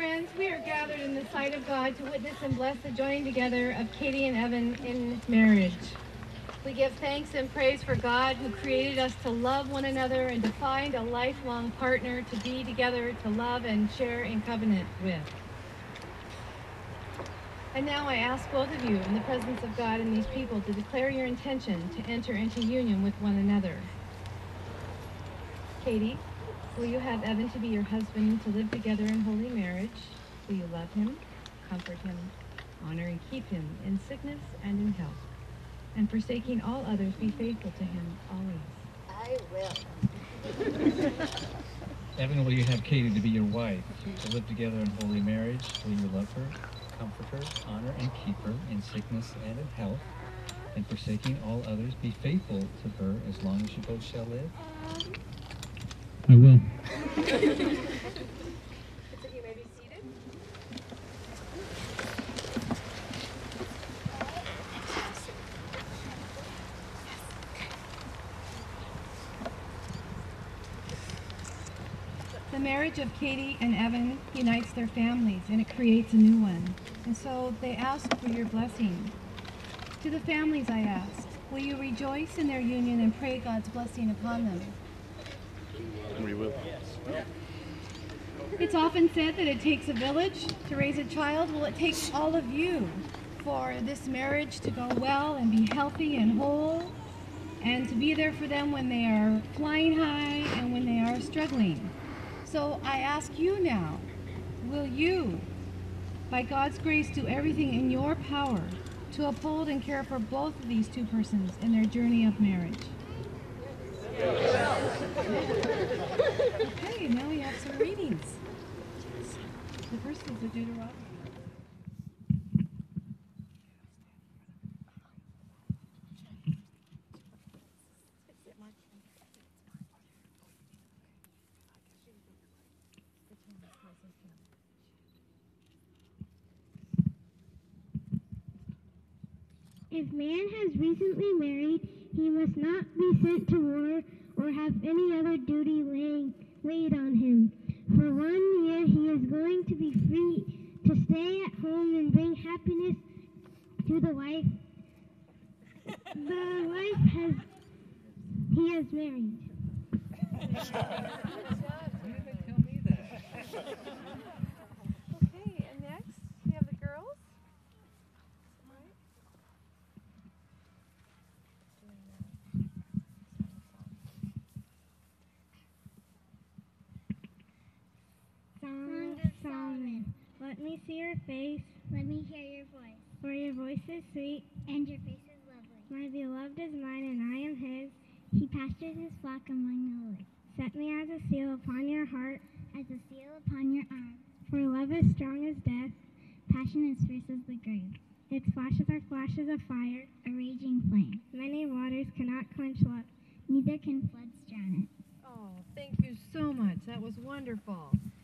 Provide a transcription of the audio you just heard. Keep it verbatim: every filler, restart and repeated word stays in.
friends, we are gathered in the sight of God to witness and bless the joining together of Katy and Evan in marriage. We give thanks and praise for God who created us to love one another and to find a lifelong partner to be together, to love and share in covenant with. And now I ask both of you, in the presence of God and these people, to declare your intention to enter into union with one another. Katy, will you have Evan to be your husband, to live together in holy marriage? Will you love him, comfort him, honor and keep him in sickness and in health, and forsaking all others, be faithful to him always? I will. Evan, will you have Katy to be your wife, to live together in holy marriage? Will you love her, comfort her, honor and keep her in sickness and in health, and forsaking all others, be faithful to her as long as you both shall live? I will. You may be seated. The marriage of Katy and Evan unites their families, and it creates a new one. And so they ask for your blessing. To the families I ask, will you rejoice in their union and pray God's blessing upon them? We will. It's often said that it takes a village to raise a child. Well, it takes all of you for this marriage to go well and be healthy and whole, and to be there for them when they are flying high and when they are struggling. So I ask you now, will you, by God's grace, do everything in your power to uphold and care for both of these two persons in their journey of marriage? Okay, now we have some readings. The first is the Deuteronomy. If man has recently married, he must not be sent to war or have any other duty laying, laid on him. For one year he is going to be free to stay at home and bring happiness to the wife. The wife has he has married. Okay, and next we have the girls. Song of Solomon. Let me see your face. Let me hear your voice. For your voice is sweet, and your face is lovely. My beloved is mine, and I am his. He pastures his flock among the woods. Set me as a seal upon your heart, as a seal upon your arm. For love is strong as death, passion is fierce as the grave. Its flashes are flashes of fire, a raging flame. Many waters cannot quench love, neither can floods drown it. Oh, thank you so much. That was wonderful.